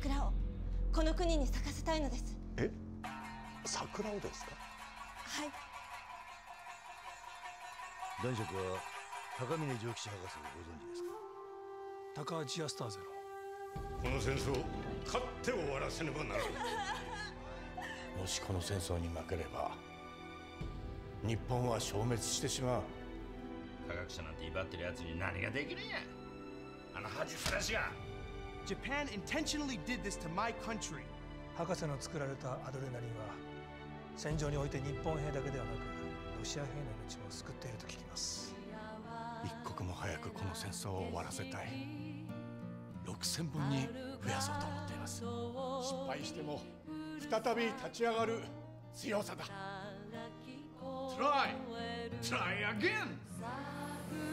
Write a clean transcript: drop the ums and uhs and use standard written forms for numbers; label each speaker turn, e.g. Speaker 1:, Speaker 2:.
Speaker 1: 桜をこの国に咲かせたいのです。
Speaker 2: え、桜をですか？
Speaker 1: はい。
Speaker 3: 男爵は高峰蒸気士博士をご存知ですか？
Speaker 4: 高橋アスターゼの。
Speaker 5: この戦争勝って終わらせねばならぬ。
Speaker 2: もしこの戦争に負ければ日本は消滅してしまう。
Speaker 6: 科学者なんて威張ってるやつに何ができるんや、あの恥さらしが。
Speaker 7: Japan intentionally did this to my country.
Speaker 4: 博士の作られたアドレナリンは戦場において日本兵だけではなくロシア兵の命も救っていると聞きます。
Speaker 2: 一刻も早くこの戦争を終わらせたい。6000分に増やそうと思っています。失敗しても再び立ち上がる強さだ。
Speaker 5: Try again!